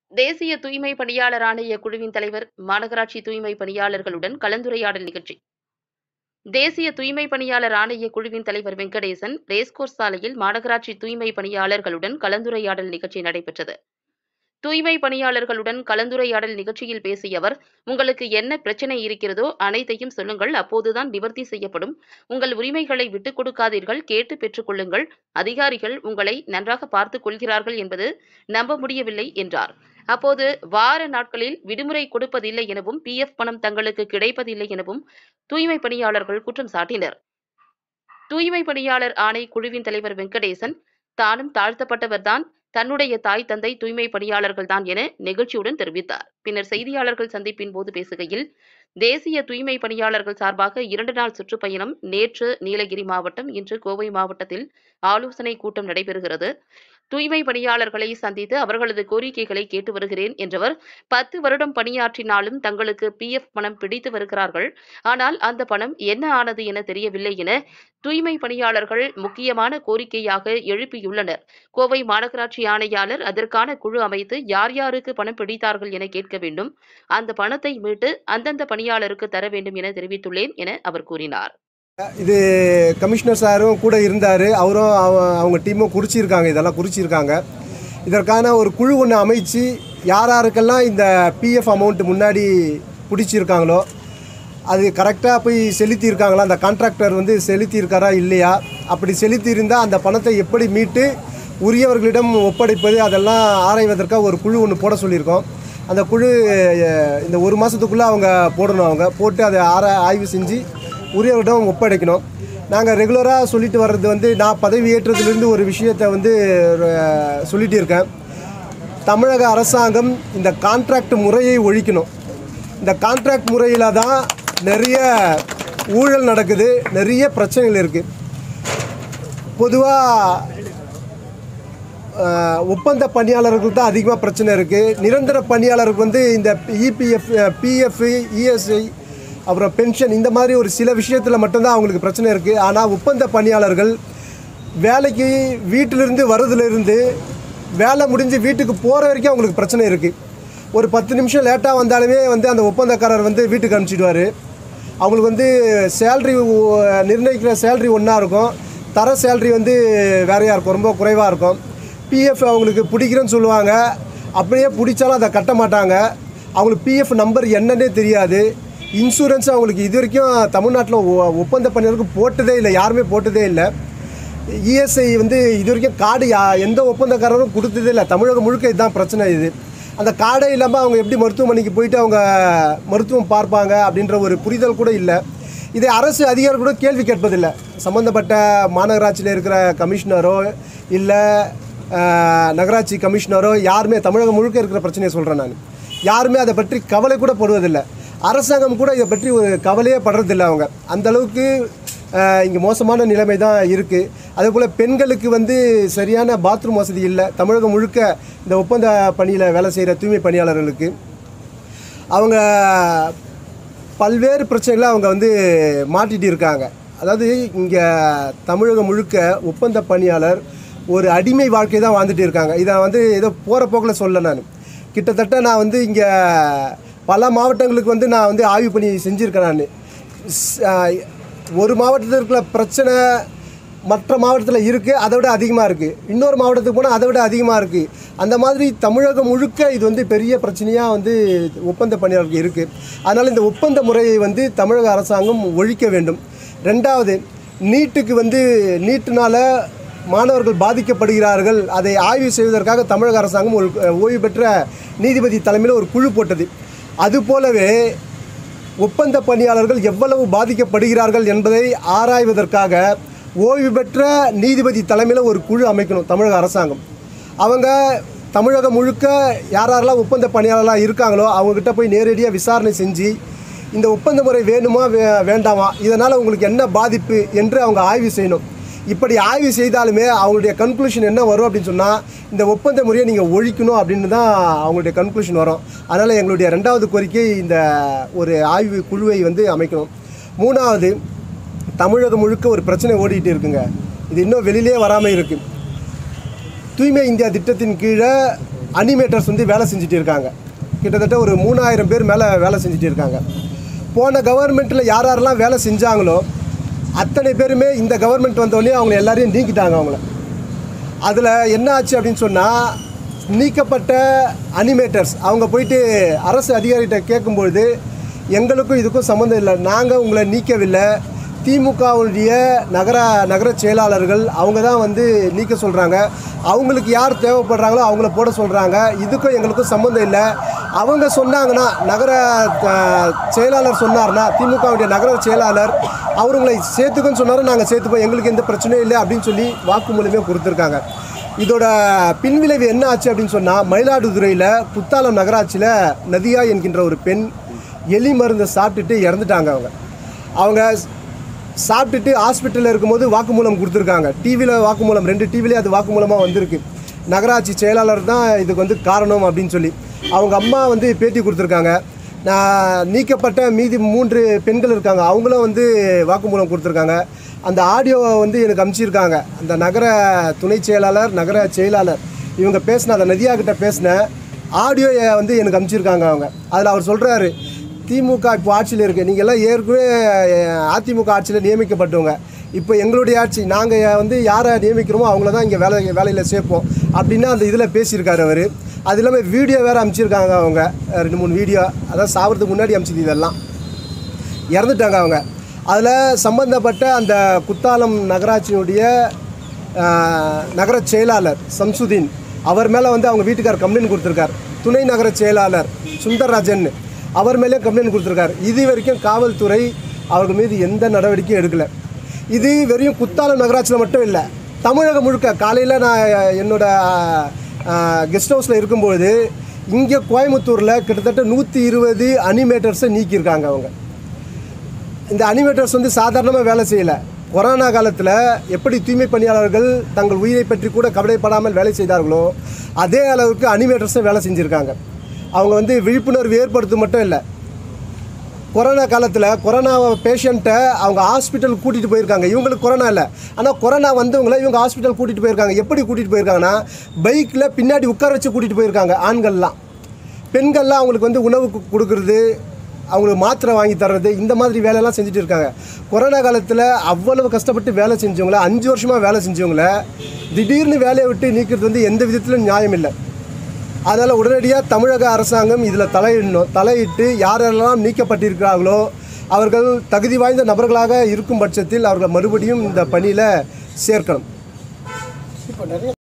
தேசிய தூய்மை பணியாளர் ஆணைய குழுவின் தலைவர், மாநகராட்சி தூய்மை பணியாளர்களுடன் கலந்துரையாடல் நிகழ்ச்சி. தேசிய தூய்மை பணியாளர் ஆணைய குழுவின் தலைவர் வெங்கடேசன் ரேஸ்கோர்ஸ் சாலையில் மாநகராட்சி தூய்மை பணியாளர்களுடன் கலந்துரையாடல் நிகழ்ச்சி நடைபெற்றது. தூய்மை பணியாளர்களுடன் கலந்துரையாடல் நிகழ்ச்சியில் பேசிய அவர், உங்களுக்கு என்ன பிரச்சனை இருக்கிறதோ அனைத்தையும் சொல்லுங்கள், அப்போதுதான் நிவர்த்தி செய்யப்படும். உங்கள் உரிமைகளை விட்டுக் கொடுக்காதீர்கள், கேட்டு பெற்றுக் கொள்ளுங்கள். அதிகாரிகள் உங்களை நன்றாக பார்த்துக் கொள்கிறார்கள் என்பது நம்ப முடியவில்லை என்றார். அப்போது வார நாட்களில் விடுமுறை கொடுப்பதில்லை எனவும், PF பணம் தங்களுக்கு கிடைப்பதில்லை எனவும் தூய்மை பணியாளர்கள் குற்றம் சாட்டினர். தூய்மை பணியாளர் ஆணை குழுவின் தலைவர் வெங்கடேசன், தானும் தாழ்த்தப்பட்டவர்தான், தன்னுடைய தாய் தந்தை தூய்மை பணியாளர்கள் தான் என நெகிழ்ச்சியுடன் தெரிவித்தார். பின்னர் செய்தியாளர்கள் சந்திப்பின் போது பேசுகையில், தேசிய தூய்மை பணியாளர்கள் சார்பாக 2 நாள் சுற்றுப்பயணம் நேற்று நீலகிரி மாவட்டம், இன்று கோவை மாவட்டத்தில் ஆலோசனை கூட்டம் நடைபெறுகிறது. தூய்மை பணியாளர்களை சந்தித்து அவர்களது கோரிக்கைகளை கேட்டு வருகிறேன் என்றவர், 10 வருடம் பணியாற்றினாலும் தங்களுக்கு PF பணம் பிடித்து வருகிறார்கள். ஆனால் அந்த பணம் என்ன ஆனது என தெரியவில்லை என தூய்மை பணியாளர்கள் முக்கியமான கோரிக்கையாக எழுப்பியுள்ளனர். கோவை மாநகராட்சி ஆணையாளர் அதற்கான குழு அமைத்து யார் யாருக்கு பணம் பிடித்தார்கள் என கேட்க வேண்டும். அந்த பணத்தை மீட்டு அந்தந்த பணியாளருக்கு தர வேண்டும் என தெரிவித்துள்ளேன் என அவர் கூறினார். இது கமிஷனர் சாரும் கூட இருந்தார். அவரும் அவங்க டீமும் இதெல்லாம் குறிச்சிருக்காங்க. இதற்கான ஒரு குழு ஒன்று அமைச்சு யார் யாருக்கெல்லாம் இந்த PF அமௌண்ட் முன்னாடி பிடிச்சிருக்காங்களோ அது கரெக்டாக போய் செலுத்தியிருக்காங்களா, அந்த கான்ட்ராக்டர் வந்து செலுத்தியிருக்காரா இல்லையா, அப்படி செலுத்தியிருந்தால் அந்த பணத்தை எப்படி மீட்டு உரியவர்களிடம் ஒப்படைப்பது, அதெல்லாம் ஆராய்வதற்காக ஒரு குழு ஒன்று போட சொல்லியிருக்கோம். அந்த குழு இந்த 1 மாதத்துக்குள்ளே அவங்க போடணும். அவங்க போட்டு அதை ஆய்வு செஞ்சு உரியவரிடம் ஒப்படைக்கணும். நாங்கள் ரெகுலராக சொல்லிட்டு வர்றது வந்து, நான் பதவி ஏற்றதுலேருந்து ஒரு விஷயத்தை வந்து சொல்லிகிட்டு இருக்கேன். தமிழக அரசாங்கம் இந்த கான்ட்ராக்ட் முறையை ஒழிக்கணும். இந்த கான்ட்ராக்ட் முறையில் தான் நிறைய ஊழல் நடக்குது, நிறைய பிரச்சனைகள் இருக்குது. பொதுவாக ஒப்பந்த பணியாளர்களுக்கு தான் அதிகமாக பிரச்சனை இருக்குது. நிரந்தர பணியாளருக்கு வந்து இந்த EPF, PF, ESI, அப்புறம் பென்ஷன், இந்த மாதிரி ஒரு சில விஷயத்தில் மட்டும்தான் அவங்களுக்கு பிரச்சனை இருக்குது. ஆனால் ஒப்பந்த பணியாளர்கள் வேலைக்கு வீட்டிலிருந்து வரதுலேருந்து வேலை முடிஞ்சு வீட்டுக்கு போகிற வரைக்கும் அவங்களுக்கு பிரச்சனை இருக்குது. ஒரு 10 நிமிஷம் லேட்டாக வந்தாலுமே வந்து அந்த ஒப்பந்தக்காரர் வந்து வீட்டுக்கு அனுப்பிச்சிடுவார். அவங்களுக்கு வந்து சேல்ரி நிர்ணயிக்கிற சேல்ரி ஒன்றா இருக்கும், தர சேல்ரி வந்து வேறையாக இருக்கும், ரொம்ப குறைவாக இருக்கும். PF அவங்களுக்கு பிடிக்கிறேன்னு சொல்லுவாங்க, அப்படியே பிடிச்சாலும் அதை கட்ட மாட்டாங்க. அவங்களுக்கு PF நம்பர் என்னன்னே தெரியாது. இன்சூரன்ஸ் அவங்களுக்கு இது வரைக்கும் தமிழ்நாட்டில் ஒப்பந்த பணியாளருக்கு போட்டதே இல்லை, யாருமே போட்டதே இல்லை. ESI வந்து இது வரைக்கும் கார்டு எந்த ஒப்பந்தக்காரரும் கொடுத்ததே இல்லை. தமிழகம் முழுக்க இதுதான் பிரச்சனை. இது அந்த கார்டே இல்லாமல் அவங்க எப்படி மருத்துவமனைக்கு போயிட்டு அவங்க மருத்துவம் பார்ப்பாங்க அப்படின்ற ஒரு புரிதல் கூட இல்லை. இதை அரசு அதிகாரிகள் கூட கேள்வி கேட்பதில்லை. சம்மந்தப்பட்ட மாநகராட்சியில் இருக்கிற கமிஷனரோ இல்லை நகராட்சி கமிஷனரோ யாருமே, தமிழகம் முழுக்க இருக்கிற பிரச்சனையை சொல்கிறேன் நான், யாருமே அதை பற்றி கவலை கூட படுவதில்லை. அரசாங்கம் கூட இதை பற்றி ஒரு கவலையே படுறதில்லை. அவங்க அந்தளவுக்கு இங்கே மோசமான நிலைமை தான் இருக்குது. அதேபோல் பெண்களுக்கு வந்து சரியான பாத்ரூம் வசதி இல்லை. தமிழகம் முழுக்க இந்த ஒப்பந்த பணியில் வேலை செய்கிற தூய்மை பணியாளர்களுக்கு அவங்க பல்வேறு பிரச்சனைகளை அவங்க வந்து மாட்டிகிட்டு இருக்காங்க. அதாவது இங்கே தமிழகம் முழுக்க ஒப்பந்த பணியாளர் ஒரு அடிமை வாழ்க்கை தான் வாழ்ந்துட்டு இருக்காங்க. இதை வந்து ஏதோ போகிற போக்கில் சொல்ல, நான் கிட்டத்தட்ட நான் வந்து இங்கே பல மாவட்டங்களுக்கு வந்து நான் வந்து ஆய்வு பண்ணி செஞ்சுருக்கேன். நான் ஒரு மாவட்டத்தில் இருக்கிற பிரச்சனை மற்ற மாவட்டத்தில் இருக்குது, அதை விட அதிகமாக இருக்குது. இன்னொரு மாவட்டத்துக்கு போனால் அதை விட அதிகமாக இருக்குது. அந்த மாதிரி தமிழகம் முழுக்க இது வந்து பெரிய பிரச்சனையாக வந்து ஒப்பந்த பணியாளருக்கு இருக்குது. அதனால் இந்த ஒப்பந்த முறையை வந்து தமிழக அரசாங்கம் ஒழிக்க வேண்டும். 2வது, நீட்டுக்கு வந்து நீட்டுனால் மாணவர்கள் பாதிக்கப்படுகிறார்கள், அதை ஆய்வு செய்வதற்காக தமிழக அரசாங்கம் ஒரு ஓய்வு பெற்ற நீதிபதி தலைமையில் ஒரு குழு போட்டது. அதுபோலவே ஒப்பந்த பணியாளர்கள் எவ்வளவு பாதிக்கப்படுகிறார்கள் என்பதை ஆராய்வதற்காக ஓய்வு பெற்ற நீதிபதி தலைமையில் ஒரு குழு அமைக்கணும் தமிழக அரசாங்கம். அவங்க தமிழகம் முழுக்க யாரெல்லாம் ஒப்பந்த பணியாளர்களாக இருக்காங்களோ அவங்கக்கிட்ட போய் நேரடியாக விசாரணை செஞ்சு இந்த ஒப்பந்த முறை வேணுமா வேண்டாமா, இதனால் உங்களுக்கு என்ன பாதிப்பு என்று அவங்க ஆய்வு செய்யணும். இப்படி ஆய்வு செய்தாலுமே அவங்களுடைய கன்க்ளூஷன் என்ன வரும் அப்படின்னு சொன்னால், இந்த ஒப்பந்த முறையை நீங்கள் ஒழிக்கணும் அப்படின்னு தான் அவங்களுடைய கன்க்ளூஷன் வரும். அதனால் எங்களுடைய 2வது கோரிக்கை இந்த ஒரு ஆய்வு குழுவை வந்து அமைக்கணும். 3வது, தமிழகம் முழுக்க ஒரு பிரச்சனை ஓடிட்டு இருக்குங்க. இது இன்னும் வெளியிலே வராமல் இருக்குது. தூய்மை இந்தியா திட்டத்தின் கீழே அனிமேட்டர்ஸ் வந்து வேலை செஞ்சுட்டு இருக்காங்க. கிட்டத்தட்ட ஒரு 3000 பேர் மேலே வேலை செஞ்சுட்டு இருக்காங்க. போன கவர்மெண்ட்டில் யார் யாரெல்லாம் வேலை செஞ்சாங்களோ அத்தனை பேருமே இந்த கவர்மெண்ட் வந்தோடனே அவங்க எல்லாரையும் நீக்கிட்டாங்க. அவங்கள அதில் என்ன ஆச்சு அப்படின்னு சொன்னால், நீக்கப்பட்ட அனிமேட்டர்ஸ் அவங்க போயிட்டு அரசு அதிகாரிகிட்ட கேட்கும்பொழுது, எங்களுக்கும் இதுக்கும் சம்மந்தம் இல்லை, நாங்கள் உங்களை நீக்கவில்லை, திமுகவுடைய நகர செயலாளர்கள் அவங்க தான் வந்து நீக்க சொல்கிறாங்க, அவங்களுக்கு யார் தேவைப்படுறாங்களோ அவங்கள போட சொல்கிறாங்க, இதுக்கும் எங்களுக்கும் சம்மந்தம் இல்லை. அவங்க சொன்னாங்கன்னா, நகர செயலாளர் சொன்னார்னா, திமுகவுடைய நகர செயலாளர் அவர் உங்களை சேர்த்துக்குன்னு சொன்னாலும் நாங்கள் சேர்த்துப்போம், எங்களுக்கு எந்த பிரச்சனையும் இல்லை அப்படின்னு சொல்லி வாக்குமூலமே கொடுத்துருக்காங்க. இதோட பின்விளைவு என்ன ஆச்சு அப்படின்னு சொன்னால், மயிலாடுதுறையில் குத்தாலம் நகராட்சியில் நதியா என்கின்ற ஒரு பெண் எலி மருந்தை சாப்பிட்டுட்டு இறந்துட்டாங்க. அவங்க சாப்பிட்டுட்டு ஹாஸ்பிட்டலில் இருக்கும்போது வாக்குமூலம் கொடுத்துருக்காங்க. டிவியில் வாக்குமூலம், 2 டிவிலே அது வாக்குமூலமாக வந்திருக்கு. நகராட்சி செயலாளர் தான் இதுக்கு வந்து காரணம் அப்படின்னு சொல்லி அவங்க அம்மா வந்து பேட்டி கொடுத்துருக்காங்க. நான் நீக்கப்பட்ட மீதி 3 பெண்கள் இருக்காங்க, அவங்களும் வந்து வாக்குமூலம் கொடுத்துருக்காங்க. அந்த ஆடியோவை வந்து எனக்கு அனுப்பிச்சிருக்காங்க. அந்த நகர துணை செயலாளர், நகர செயலாளர் இவங்க பேசின, அந்த நதியா கிட்ட பேசின ஆடியோவை வந்து எனக்கு அனுப்பிச்சிருக்காங்க. அவங்க அதில் அவர் சொல்கிறாரு, திமுக இப்போ ஆட்சியில் இருக்குது, நீங்கள் எல்லாம் ஏற்கனவே அதிமுக ஆட்சியில் நியமிக்கப்பட்டவங்க, இப்போ எங்களுடைய ஆட்சி, நாங்கள் வந்து யாரை நியமிக்கிறோமோ அவங்கள தான் இங்கே வேலையில் சேர்ப்போம் அப்படின்னு அந்த இதில் பேசியிருக்காரு அவர். அது இல்லாமல் வீடியோ வேறு அனுப்பிச்சிருக்காங்க. அவங்க 2-3 வீடியோ, அதாவது சாவறதுக்கு முன்னாடி அனுப்பிச்சது, இதெல்லாம் இறந்துட்டாங்க அவங்க. அதில் சம்பந்தப்பட்ட அந்த குத்தாலம் நகராட்சியினுடைய நகர செயலாளர் சம்சுதீன் அவர் மேலே வந்து அவங்க வீட்டுக்கார் கம்ப்ளைண்ட் கொடுத்துருக்கார். துணை நகர செயலாளர் சுந்தர்ராஜன் அவர் மேலே கம்ப்ளைண்ட் கொடுத்துருக்காரு. இது வரைக்கும் காவல்துறை அவர்கள் மீது எந்த நடவடிக்கையும் எடுக்கலை. இது வெறும் குத்தாலம் நகராட்சியில் மட்டும் இல்லை, தமிழகம் முழுக்க. காலையில் நான் என்னோடய கெஸ்ட் ஹவுஸில் இருக்கும்பொழுது இங்கே கோயம்புத்தூரில் கிட்டத்தட்ட 120 அனிமேட்டர்ஸை நீக்கியிருக்காங்க. அவங்க இந்த அனிமேட்டர்ஸ் வந்து சாதாரணமாக வேலை செய்யலை. கொரோனா காலத்தில் எப்படி தூய்மை பணியாளர்கள் தங்கள் உயிரை பற்றி கூட கவலைப்படாமல் வேலை செய்தார்களோ அதே அளவுக்கு அனிமேட்டர்ஸை வேலை செஞ்சுருக்காங்க. அவங்க வந்து விழிப்புணர்வு ஏற்படுத்த மட்டும் இல்லை, கொரோனா காலத்தில் கொரோனா பேஷண்ட்டை அவங்க ஹாஸ்பிட்டல் கூட்டிகிட்டு போயிருக்காங்க. இவங்களுக்கு கொரோனா இல்லை, ஆனால் கொரோனா வந்தவங்கள இவங்க ஹாஸ்பிட்டல் கூட்டிகிட்டு போயிருக்காங்க. எப்படி கூட்டிகிட்டு போயிருக்காங்கன்னா, பைக்கில் பின்னாடி உட்கார வச்சு கூட்டிகிட்டு போயிருக்காங்க. ஆண்கள்லாம், பெண்கள்லாம் அவங்களுக்கு வந்து உணவு கொடுக்குறது, அவங்களுக்கு மாத்திரை வாங்கி தர்றது, இந்த மாதிரி வேலையெல்லாம் செஞ்சுட்டு இருக்காங்க. கொரோனா காலத்தில் அவ்வளவு கஷ்டப்பட்டு வேலை செஞ்சவங்கள, 5 வருஷமாக வேலை செஞ்சவங்கள திடீர்னு வேலையை விட்டு நீக்கிறது வந்து எந்த விதத்திலும் நியாயம் இல்லை. அதனால் உடனடியாக தமிழக அரசாங்கம் இதில் தலையிட்டு யாரெல்லாம் நீக்கப்பட்டிருக்கிறார்களோ அவர்கள் தகுதி வாய்ந்த நபர்களாக இருக்கும் பட்சத்தில் அவர்கள் மறுபடியும் இந்த பணியில் சேர்க்கணும். இப்போ நிறைய